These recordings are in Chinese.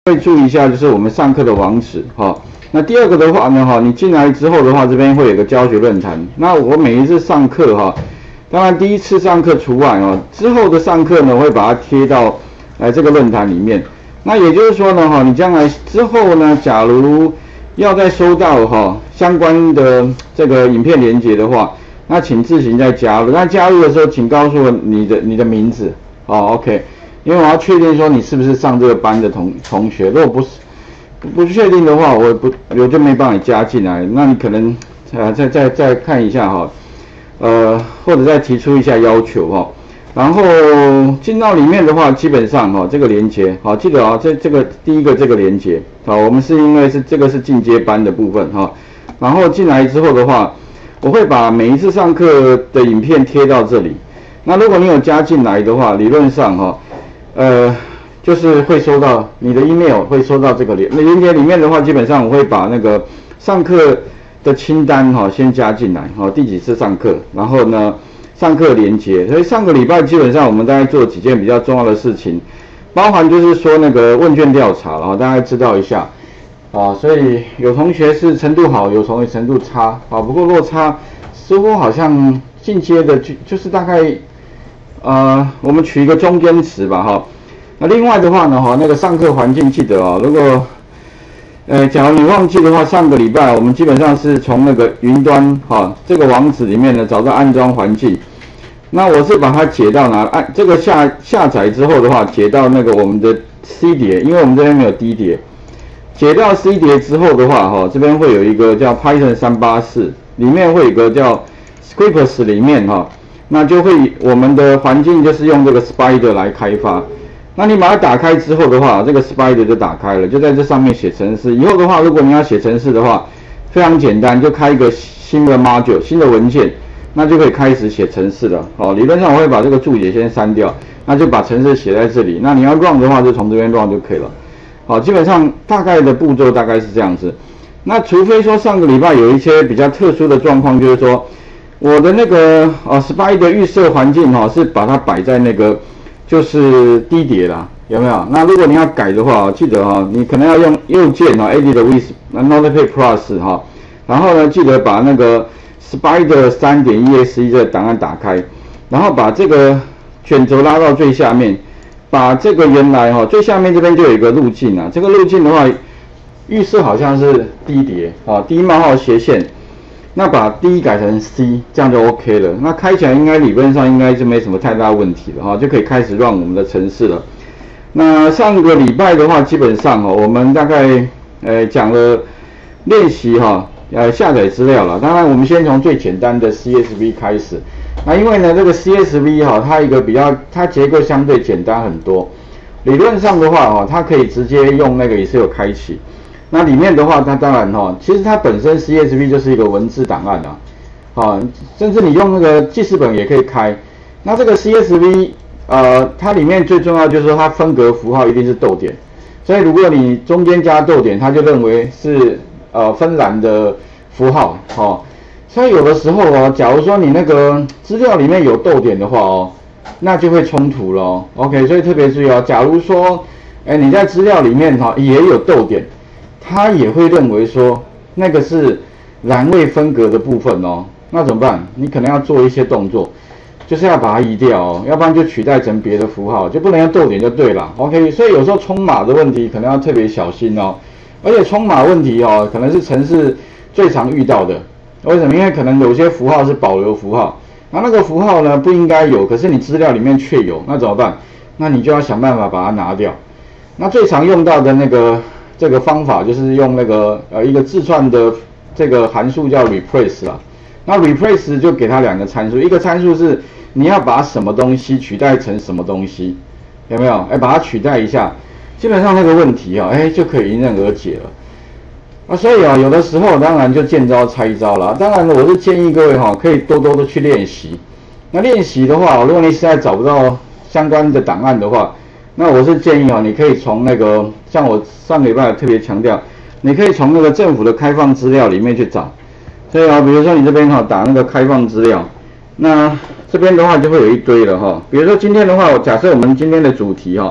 会注意一下，就是我们上课的网址哈。那第二个的话呢哈，你进来之后的话，这边会有个教学论坛。那我每一次上课哈，当然第一次上课除外哦，之后的上课呢，我会把它贴到这个论坛里面。那也就是说呢哈，你将来之后呢，假如要再收到相关的这个影片连结的话，那请自行再加入。那加入的时候，请告诉我你的名字，OK。因为我要确定说你是不是上这个班的同学，如果不确定的话，我就没帮你加进来。那你可能再看一下或者再提出一下要求然后进到里面的话，基本上这个连结记得这个第一个这个连结我们是因为这个是进阶班的部分然后进来之后的话，我会把每一次上课的影片贴到这里。那如果你有加进来的话，理论上就是会收到你的 email 会收到这个连结里面的话，基本上我会把那个上课的清单先加进来第几次上课，然后呢上课连结。所以上个礼拜基本上我们大概做几件比较重要的事情，包含就是说那个问卷调查，然后大家知道一下所以有同学是程度好，有同学程度差不过落差似乎好像进阶的就是大概我们取一个中间值吧那另外的话呢那个上课环境记得如果假如你忘记的话，上个礼拜我们基本上是从那个云端这个网址里面呢找到安装环境。那我是把它解到这个下载之后的话，解到那个我们的 C 碟，因为我们这边没有 D 碟。解到 C 碟之后的话这边会有一个叫 Python 384，里面会有一个叫 Scripts 里面那就会我们的环境就是用这个 Spider 来开发。那你把它打开之后的话，这个 Spider 就打开了，就在这上面写程式。以后的话，如果你要写程式的话，非常简单，就开一个新的 module 新的文件，那就可以开始写程式了理论上我会把这个注解先删掉，那就把程式写在这里。那你要 run 的话，就从这边 run 就可以了基本上大概的步骤大概是这样子。那除非说上个礼拜有一些比较特殊的状况，就是说我的那个Spider 预设环境是把它摆在那个就是低碟啦，有没有？那如果你要改的话记得你可能要用右键Edit with Notepad Plus 然后呢记得把那个 Spider 3.exe 这个档案打开，然后把这个卷轴拉到最下面，把这个原来最下面这边就有一个路径这个路径的话预设好像是低碟低冒号斜线。那把 D 改成 C， 这样就 OK 了。那开起来理论上应该是没什么太大问题了就可以开始 run 我们的程式了。那上个礼拜的话，基本上我们大概讲了练习下载资料了。当然我们先从最简单的 CSV 开始。那因为呢这个 CSV 它结构相对简单很多。理论上的话它可以直接用那个 Excel 开启。那里面的话，它当然其实它本身 CSV 就是一个文字档案甚至你用那个记事本也可以开。那这个 CSV 它里面最重要就是说它分隔符号一定是逗点，所以如果你中间加逗点，它就认为是分栏的符号所以有的时候假如说你那个资料里面有逗点的话那就会冲突了OK， 所以特别注意假如说你在资料里面也有逗点，他也会认为说那个是栏位分隔的部分那怎么办？你可能要做一些动作，就是要把它移掉要不然就取代成别的符号，就不能用逗点就对了 OK。 所以有时候冲码的问题可能要特别小心而且冲码问题可能是程式最常遇到的。为什么？因为可能有些符号是保留符号，那个符号呢不应该有，可是你资料里面却有，那怎么办？那你就要想办法把它拿掉。那最常用到的这个方法就是用那个一个字串的这个函数叫 replace 啦。那 replace 就给它两个参数，一个参数是你要把什么东西取代成什么东西，有没有？把它取代一下，基本上那个问题就可以迎刃而解了。所以有的时候当然就见招拆招了。当然我是建议各位可以多多的去练习。那练习的话，如果你实在找不到相关的档案的话，那我是建议你可以从那个像我上个礼拜特别强调，你可以从那个政府的开放资料里面去找。所以比如说你这边打那个开放资料，那这边的话就会有一堆了比如说今天的话，假设我们今天的主题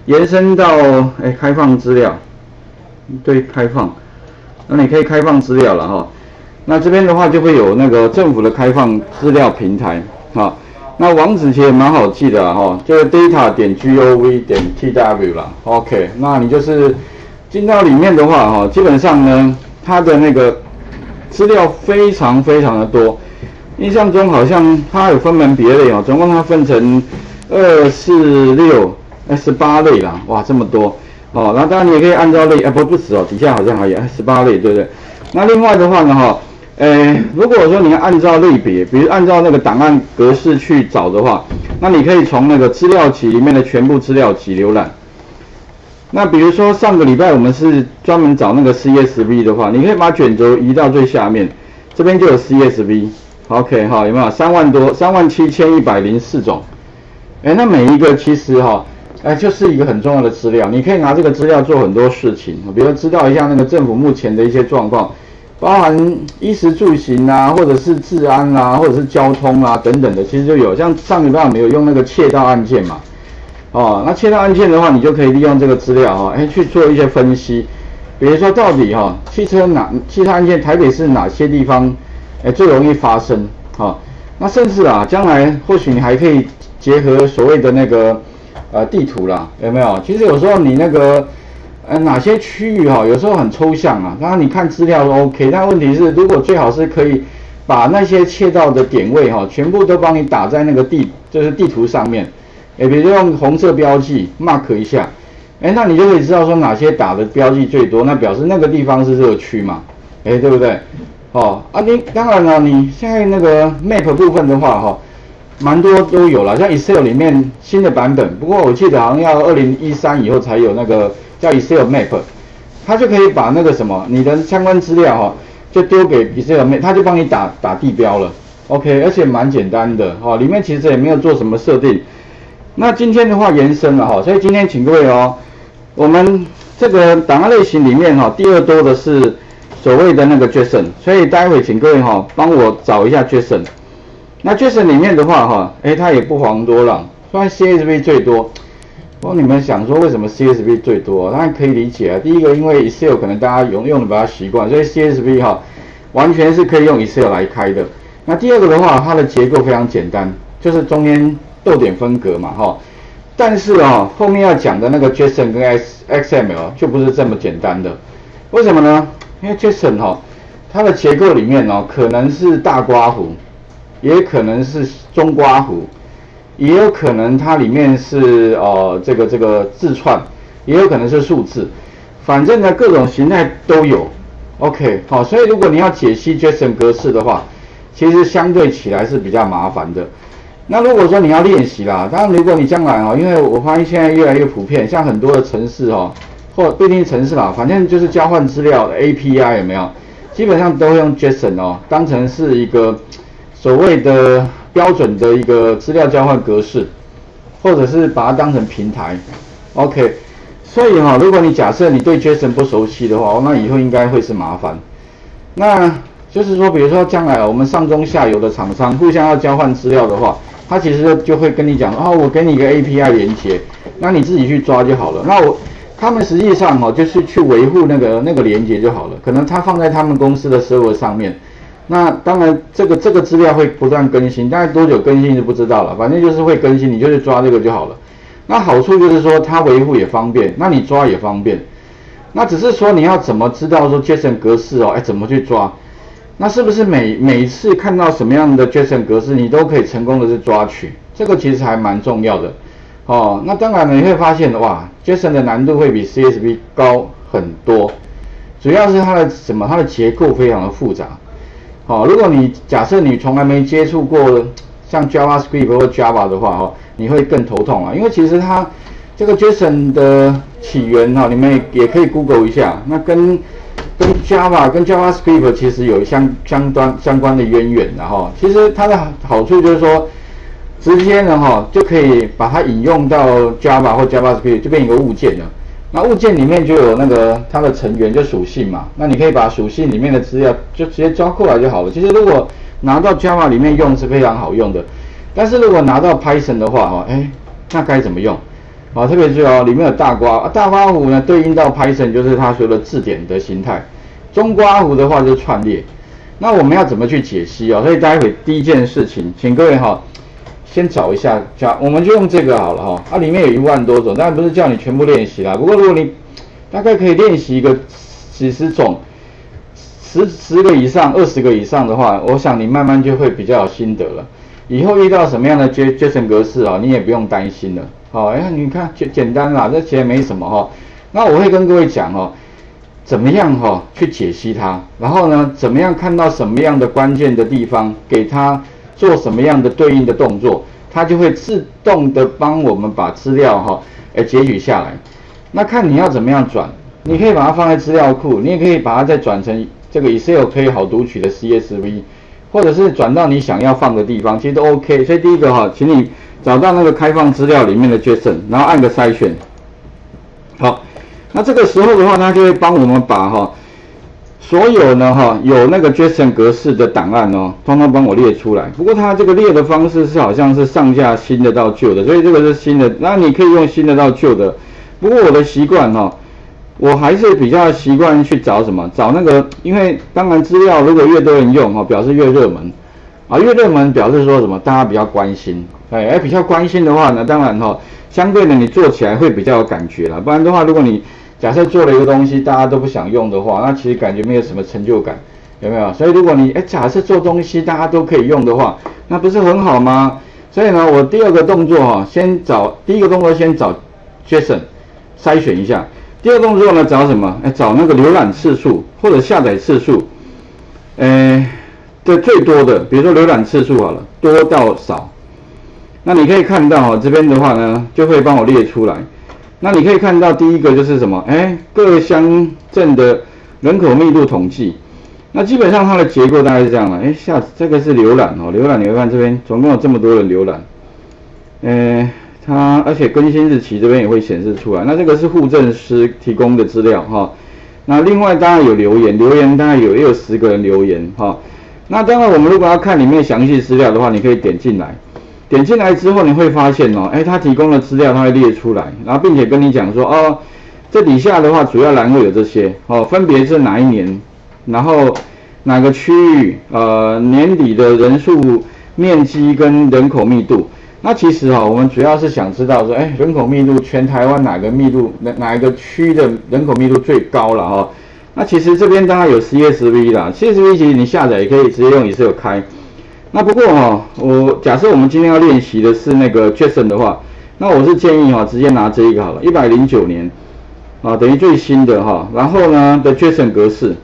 延伸到开放资料，对，开放，那你可以开放资料了哈。那这边的话就会有那个政府的开放资料平台哈。那网址其实蛮好记的哈，就是 data.gov.tw 啦。OK， 那你就是进到里面的话哈，基本上呢，它的那个资料非常非常的多。印象中好像它有分门别类哦，总共它分成2、4、6、18类啦，哇，这么多哦。那当然你也可以按照类，不止哦，底下好像还有18类，对不对？那另外的话呢，哈，如果说你要按照类别，比如按照那个档案格式去找的话，那你可以从那个资料集里面的全部资料集浏览。那比如说上个礼拜我们是专门找那个 CSV 的话，你可以把卷轴移到最下面，这边就有 CSV。OK 哈，有没有37104种？那每一个其实哈，就是一个很重要的资料，你可以拿这个资料做很多事情，比如知道一下那个政府目前的一些状况，包含衣食住行啊，或者是治安啊，或者是交通啊等等的，其实就有。像上礼拜我们有用那个窃盗案件嘛，那窃盗案件的话，你就可以利用这个资料哈，去做一些分析，比如说到底哈，汽车案件台北市哪些地方最容易发生那甚至将来或许你还可以结合所谓的那个地图啦，有没有？其实有时候你那个哪些区域有时候很抽象当然你看资料都 OK， 但问题是如果最好是可以把那些窃盗的点位全部都帮你打在那个就是地图上面，比如用红色标记 mark 一下，那你就可以知道说哪些打的标记最多，那表示那个地方是热区嘛，对不对？你当然了，你现在那个 map 部分的话蛮多都有了，像 Excel 里面新的版本，不过我记得好像要2013以后才有那个叫 Excel Map， 它就可以把那个什么你的相关资料就丢给 Excel Map， 它就帮你打地标了 ，OK， 而且蛮简单的里面其实也没有做什么设定。那今天的话延伸了所以今天请各位我们这个档案类型里面第二多的是所谓的那个 JSON， 所以待会请各位帮我找一下 JSON。那 JSON 里面的话它也不遑多让，虽然 CSV 最多。不过你们想说为什么 CSV 最多？当然可以理解第一个，因为 Excel 可能大家用的比较习惯，所以 CSV 完全是可以用 Excel 来开的。那第二个的话，它的结构非常简单，就是中间逗点分隔嘛但是后面要讲的那个 JSON 跟 XML 就不是这么简单的。为什么呢？因为 JSON 它的结构里面可能是大括弧，也可能是中括弧，也有可能它里面是这个字串，也有可能是数字，反正呢各种形态都有。OK， 所以如果你要解析 JSON 格式的话，其实相对起来是比较麻烦的。那如果说你要练习啦，当然如果你将来因为我发现现在越来越普遍，像很多的程式或不一定程式啦，反正就是交换资料的 API 有没有？基本上都会用 JSON 当成是一个所谓的标准的一个资料交换格式，或者是把它当成平台 ，OK。所以如果你假设你对 JSON 不熟悉的话，那以后应该会是麻烦。那就是说，比如说将来我们上中下游的厂商互相要交换资料的话，他其实就会跟你讲我给你一个 API 连接，那你自己去抓就好了。那他们实际上就是去维护那个连接就好了，可能他放在他们公司的 server 上面。那当然，这个资料会不断更新，大概多久更新就不知道了，反正就是会更新，你就去抓这个就好了。那好处就是说，它维护也方便，那你抓也方便。那只是说你要怎么知道说 JSON 格式怎么去抓？那是不是每一次看到什么样的 JSON 格式，你都可以成功的去抓取？这个其实还蛮重要的。那当然呢，你会发现哇 ，JSON 的难度会比 CSV 高很多，主要是它的结构非常的复杂。如果你假设你从来没接触过像 JavaScript 或 Java 的话你会更头痛因为其实它这个 JSON 的起源你们也可以 Google 一下，那跟 Java 跟 JavaScript 其实有相关的渊源的其实它的好处就是说，直接呢就可以把它引用到 Java 或 JavaScript， 就变一个物件了。那物件里面就有那个它的成员，就属性嘛。那你可以把属性里面的资料就直接抓过来就好了。其实如果拿到 Java 里面用是非常好用的，但是如果拿到 Python 的话那该怎么用？ 啊，特别是里面有大刮大刮弧呢，对应到 Python 就是它所有的字典的形态，中刮弧的话就是串列。那我们要怎么去解析所以待会第一件事情，请各位先找一下，我们就用这个好了里面有1万多种，当然不是叫你全部练习啦。不过如果你大概可以练习一个几十种，10个以上、20个以上的话，我想你慢慢就会比较有心得了。以后遇到什么样的 JSON 格式你也不用担心了。你看简单啦，这其实没什么那我会跟各位讲怎么样去解析它，然后呢，怎么样看到什么样的关键的地方，给它做什么样的对应的动作，它就会自动的帮我们把资料截取下来。那看你要怎么样转，你可以把它放在资料库，你也可以把它再转成这个 Excel 可以好读取的 CSV， 或者是转到你想要放的地方，其实都 OK。所以第一个请你找到那个开放资料里面的 JSON， 然后按个筛选。好，那这个时候的话，它就会帮我们把所有呢有那个 JSON 格式的档案通通帮我列出来。不过它这个列的方式是好像是上下新的到旧的，所以这个是新的，那你可以用新的到旧的。不过我的习惯我还是比较习惯去找什么，找那个，因为当然资料如果越多人用表示越热门越热门表示说什么，大家比较关心，比较关心的话呢，当然相对的你做起来会比较有感觉啦。不然的话，如果你假设做了一个东西大家都不想用的话，那其实感觉没有什么成就感，有没有？所以如果你假设做东西大家都可以用的话，那不是很好吗？所以呢，我第二个动作第一个动作先找 JSON 筛选一下。第二个动作呢，找什么？找那个浏览次数或者下载次数，最多的，比如说浏览次数好了，多到少。那你可以看到这边的话呢，就会帮我列出来。那你可以看到第一个就是什么？各乡镇的人口密度统计。那基本上它的结构大概是这样了。这个是浏览浏览你会看这边总共有这么多人浏览。而且更新日期这边也会显示出来。那这个是户政司提供的资料那另外当然有留言大概也有10个人留言那当然我们如果要看里面详细资料的话，你可以点进来。点进来之后你会发现它提供的资料它会列出来，然后并且跟你讲说这底下的话主要栏位有这些分别是哪一年，然后哪个区域年底的人数、面积跟人口密度。那其实我们主要是想知道说，人口密度全台湾哪一个区的人口密度最高了那其实这边当然有 CSV 啦 ，CSV 其实你下载也可以直接用 Excel 开。那不过假设我们今天要练习的是那个 JSON 的话，那我是建议直接拿这一个好了，109年等于最新的然后呢的 JSON 格式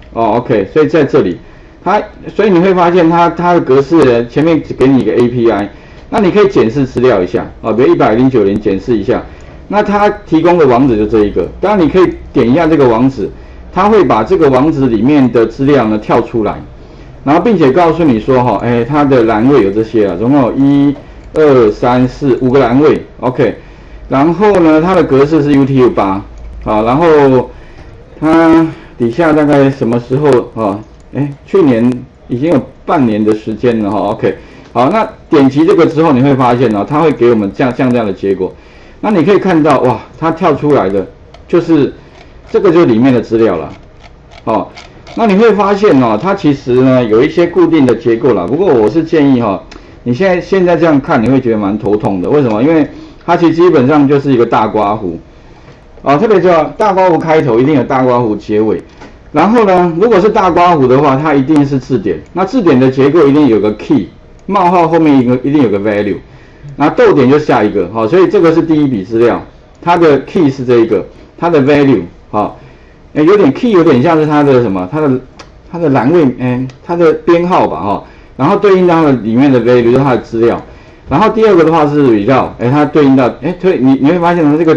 OK， 所以在这里所以你会发现它的格式前面只给你一个 API。那你可以检视资料一下比如109年检视一下，那它提供的网址就这一个。当然你可以点一下这个网址，它会把这个网址里面的资料呢跳出来，然后并且告诉你说它的栏位有这些总共有1、2、3、4、5个栏位 OK。然后呢它的格式是 UTF-8然后它底下大概什么时候去年已经有半年的时间了OK。好，那点击这个之后，你会发现它会给我们这样的结果。那你可以看到，哇，它跳出来的就是这个就是里面的资料了。那你会发现它其实呢有一些固定的结构啦。不过我是建议你现在这样看，你会觉得蛮头痛的。为什么？因为它其实基本上就是一个大刮弧特别是大刮弧开头一定有大刮弧结尾。然后呢，如果是大刮弧的话，它一定是字典。那字典的结构一定有个 key。冒号后面一定有个 value， 那逗点就下一个所以这个是第一笔资料，它的 key 是这一个，它的 value 有点 key 有点像是它的什么，它的栏位它的编号吧然后对应到里面的 value 就是它的资料，然后第二个的话是 result， 它对应到你会发现这个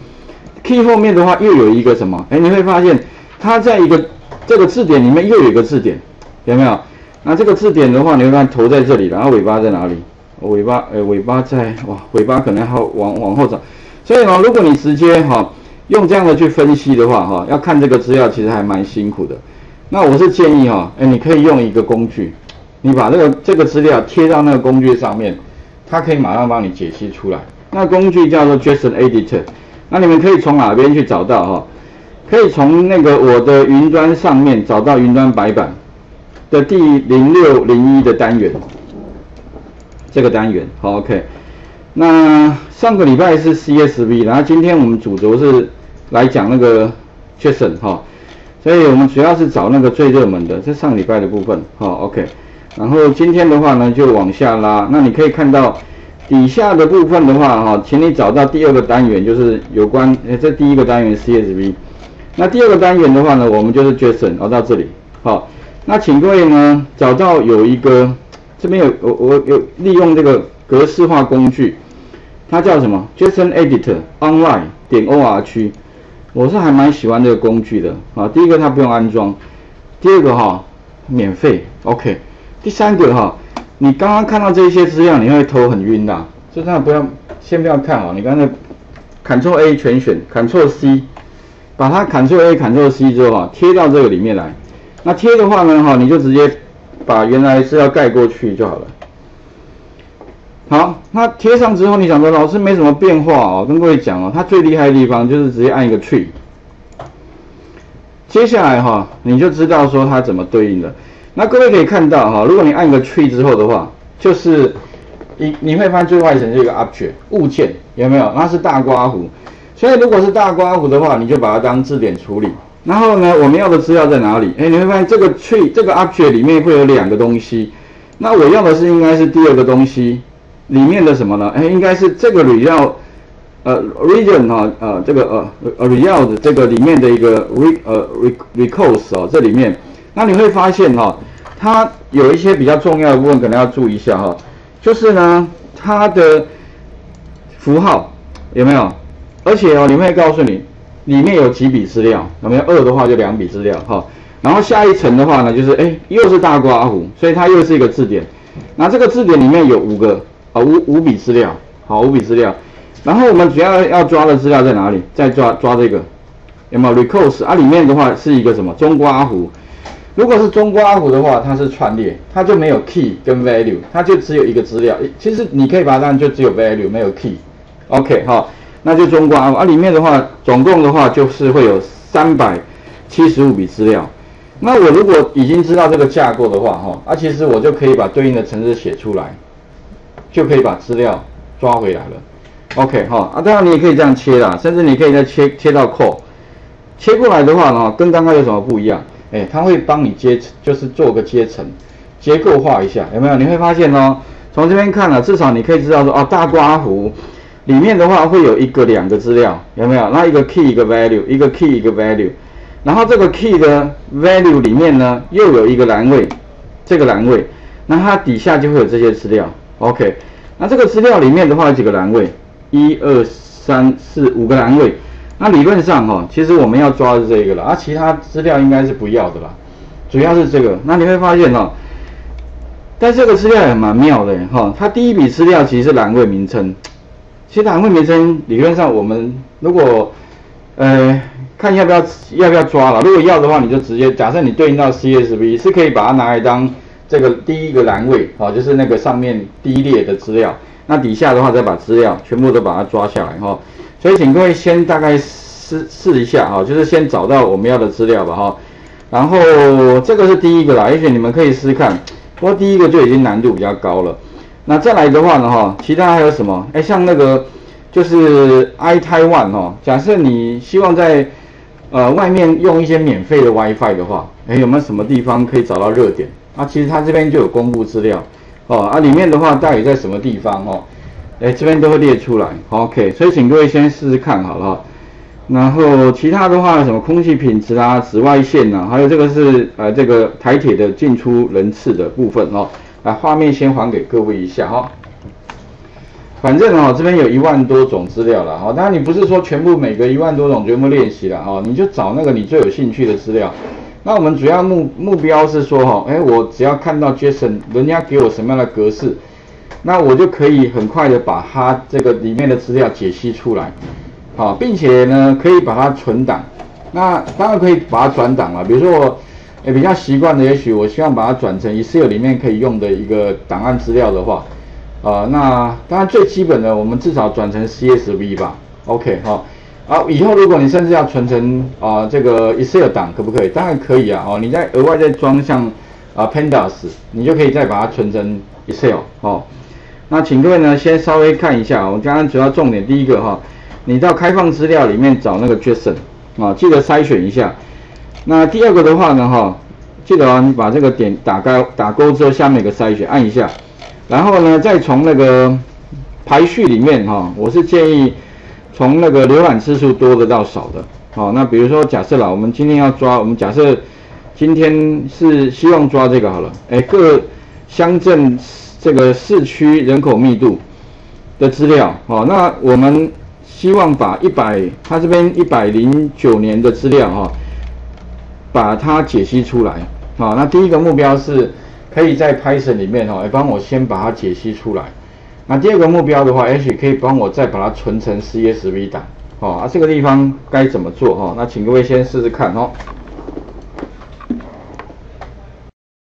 key 后面的话又有一个什么你会发现它在这个字典里面又有一个字典，有没有？那这个字典的话，你会看头在这里，然后尾巴在哪里？尾巴在尾巴可能要往后找。所以如果你直接用这样的去分析的话要看这个资料其实还蛮辛苦的。那我是建议你可以用一个工具，你把这个资料贴到那个工具上面，它可以马上帮你解析出来。 那工具叫做 JSON Editor。那你们可以从哪边去找到哈？可以从那个我的云端上面找到云端白板的第0601的单元，这个单元好 OK。那上个礼拜是 CSV， 然后今天我们主轴是来讲那个 JSON 哈，所以我们主要是找那个最热门的，这上礼拜的部分好 OK。然后今天的话呢就往下拉，那你可以看到底下的部分的话哈，请你找到第二个单元，就是有关这第一个单元 CSV。那第二个单元的话呢，我们就是 JSON， 到这里，好，那请各位呢找到有一个，这边我有利用这个格式化工具，它叫什么 JSON Editor Online.org， 我是还蛮喜欢这个工具的啊。第一个它不用安装，第二个免费 ，OK， 第三个你刚刚看到这些资料，你会头很晕的，所以大家先不要看你刚才 Ctrl A 全选 ，Ctrl C。把它 Ctrl A、Ctrl C 之后贴到这个里面来。那贴的话呢你就直接把原来资料盖过去就好了。好，那贴上之后，你想说老师没什么变化跟各位讲它最厉害的地方就是直接按一个 Tree。接下来你就知道说它怎么对应了。那各位可以看到如果你按一个 Tree 之后的话，就是你会发现最外层这个 Object 物件有没有？那是大刮胡。所以如果是大刮胡的话，你就把它当字典处理。然后呢，我们要的资料在哪里？你会发现这个 tree 这个 object 里面会有两个东西。那我要的是应该是第二个东西里面的什么呢？应该是这个 result region 这个result 这个里面的一个records 这里面。那你会发现它有一些比较重要的部分可能要注意一下就是呢它的符号有没有？而且你们会告诉你里面有几笔资料，有没有2的话就2笔资料然后下一层的话呢，就是又是大刮胡，所以它又是一个字典。那这个字典里面有5笔资料，5笔资料。然后我们主要抓的资料在哪里？再抓这个有没有 records 里面的话是一个什么中刮胡。如果是中刮胡的话，它是串列，它就没有 key 跟 value， 它就只有一个资料。其实你可以把它当就只有 value 没有 key。OK 那就中刮胡里面的话，总共的话就是会有375笔资料。那我如果已经知道这个架构的话其实我就可以把对应的程式写出来，就可以把资料抓回来了。OK 当然你也可以这样切啦，甚至你可以再切到 call， 切过来的话跟刚刚有什么不一样？它会帮你就是做个阶层结构化一下，有没有？你会发现从这边看至少你可以知道说大刮胡。里面的话会有2个资料，有没有？那一个 key 一个 value， 一个 key 一个 value， 然后这个 key 的 value 里面呢又有一个栏位，这个栏位，那它底下就会有这些资料。OK， 那这个资料里面的话有几个栏位？1、2、3、4、5个栏位。那理论上其实我们要抓的是这个了，其他资料应该是不要的啦，主要是这个。那你会发现但这个资料也蛮妙的它第一笔资料其实是栏位名称。其实栏位名称理论上我们如果看要不要抓了，如果要的话你就直接假设你对应到 CSV 是可以把它拿来当这个第一个栏位就是那个上面第一列的资料，那底下的话再把资料全部都把它抓下来所以请各位先大概试一下就是先找到我们要的资料吧然后这个是第一个啦，也许你们可以试试看，不过第一个就已经难度比较高了。那再来的话呢其他还有什么？像那个就是 iTaiwan 假设你希望在外面用一些免费的 WiFi 的话，有没有什么地方可以找到热点？其实它这边就有公布资料里面的话到底在什么地方这边都会列出来。OK， 所以请各位先试试看好了然后其他的话什么空气品质紫外线还有这个是这个台铁的进出人次的部分画面先还给各位一下反正这边有1万多种资料了当然你不是说全部每个1万多种全部练习了你就找那个你最有兴趣的资料。那我们主要目标是说我只要看到 JSON 人家给我什么样的格式，那我就可以很快的把它这个里面的资料解析出来并且呢可以把它存档。那当然可以把它转档了，比如说我比较习惯的，也许我希望把它转成 Excel 里面可以用的一个档案资料的话， 那当然最基本的，我们至少转成 CSV 吧 ，OK 哈。以后如果你甚至要存成这个 Excel 档，可不可以？当然可以啊，你再额外再装像Pandas， 你就可以再把它存成 Excel 哦。那请各位呢先稍微看一下，我刚刚主要重点第一个你到开放资料里面找那个 JSON 记得筛选一下。那第二个的话呢记得你把这个点打勾之后，下面有个筛选，按一下，然后呢再从那个排序里面我是建议从那个浏览次数多的到少的，那比如说假设啦，我们今天要抓，我们假设今天是希望抓这个好了，各乡镇这个市区人口密度的资料，那我们希望把它这边109年的资料把它解析出来，那第一个目标是可以在 Python 里面帮我先把它解析出来。那第二个目标的话，也许可以帮我再把它存成 CSV 档，这个地方该怎么做那请各位先试试看